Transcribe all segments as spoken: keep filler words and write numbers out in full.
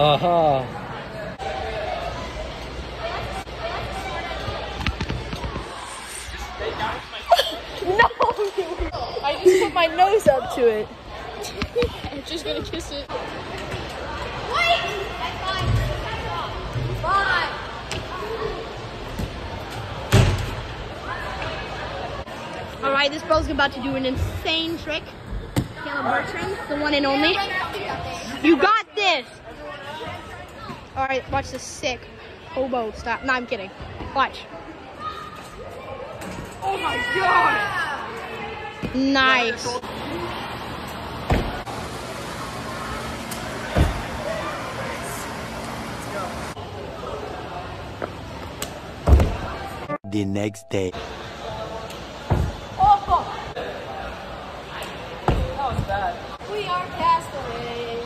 Uh-huh. No! I just put my nose up to it. I'm just gonna kiss it. Wait! Five. Alright, this bro's about to do an insane trick. Caleb Bertrand, the one and only. You got this! Alright, watch this sick hobo stop. No, I'm kidding. Watch. Oh my god! Nice. The next day. Oh! That was bad. We are castaways.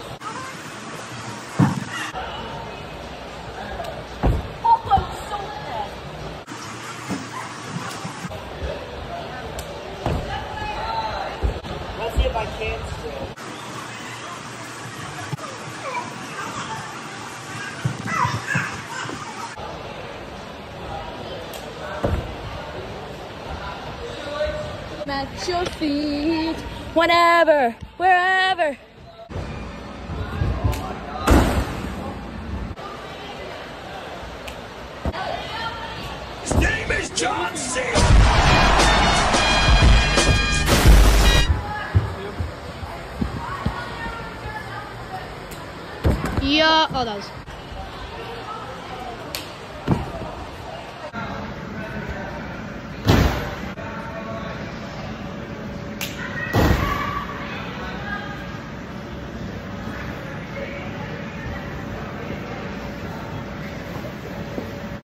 Oh, I'm so bad. Let's see if I can still. At your feet, whenever, wherever. His name is John C. Yeah, oh, that was.